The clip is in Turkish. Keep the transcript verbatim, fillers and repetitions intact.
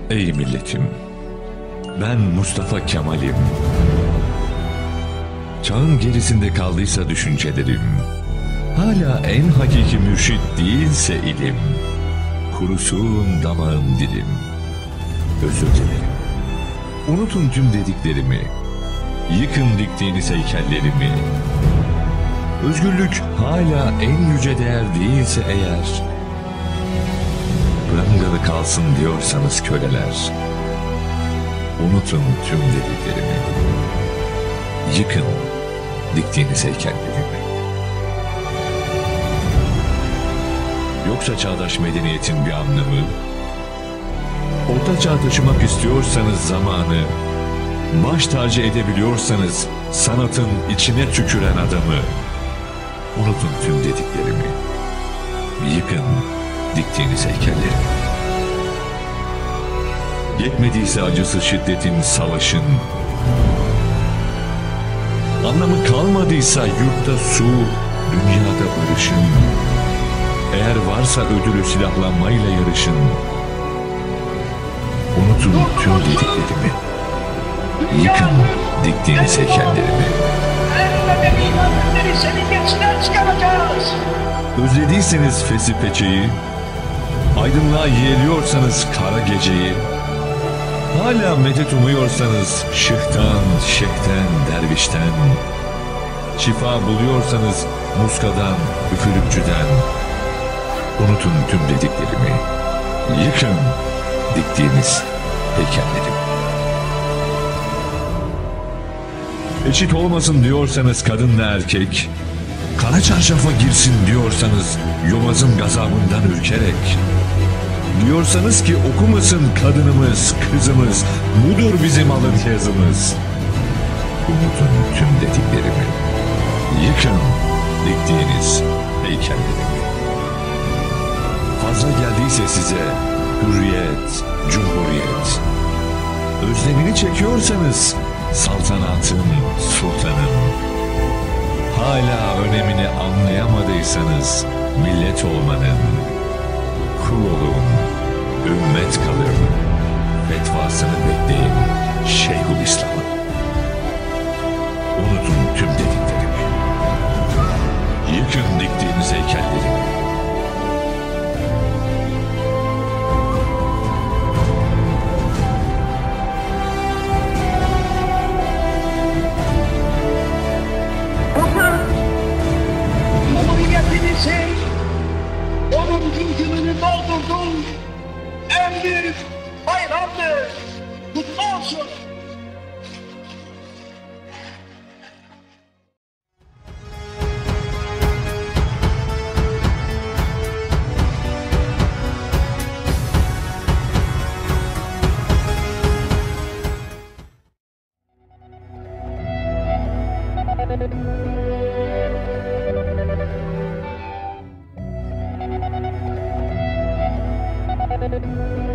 Ey milletim, ben Mustafa Kemal'im. Çağın gerisinde kaldıysa düşüncelerim, hala en hakiki mürşit değilse ilim, kurusun damağım dilim. Özür dilerim. Unutun tüm dediklerimi, yıkın diktiğiniz heykellerimi. Özgürlük hala en yüce değer değilse eğer, prangalı kalsın diyorsanız köleler, unutun tüm dediklerimi, yıkın diktiğiniz heykellerimi. Yoksa çağdaş medeniyetin bir anlamı, orta çağ taşımak istiyorsanız zamanı, baş tacı edebiliyorsanız sanatın içine tüküren adamı, unutun tüm dediklerimi, yıkın diktiğiniz heykellerimi. Yetmediyse acısı şiddetin, savaşın, anlamı kalmadıysa yurtta su, dünyada barışın, eğer varsa ödülü silahlanmayla yarışın, unutun tüm dediklerimi, yıkın diktiğiniz heykellerimi. Özlediyseniz fesi peçeyi, aydınlığa yeğliyorsanız kara geceyi, hala medet umuyorsanız şıhtan, şeyhten, dervişten, şifa buluyorsanız muskadan, üfürükçüden, unutun tüm dediklerimi, yıkın diktiğiniz heykellerimi. Eşit olmasın diyorsanız kadınla erkek, kara çarşafa girsin diyorsanız yobazın gazabından ürkerek, diyorsanız ki okumasın kadınımız, kızımız, budur bizim alın yazımız, unutun tüm dediklerimi, yıkın diktiğiniz heykellerimi. Fazla geldiyse size hürriyet, cumhuriyet, özlemini çekiyorsanız saltanatın, sultanın, hala önemini anlayamadıysanız millet olmanın, kul olun, ümmet kalın, fetvasını bekleyin Şeyhülislam'ın. Unutun tüm dediklerimi, yıkın diktiğiniz heykellerimi. Onun güncümünü doldurdun, en büyük bayramdır, kutlu olsun. Thank you.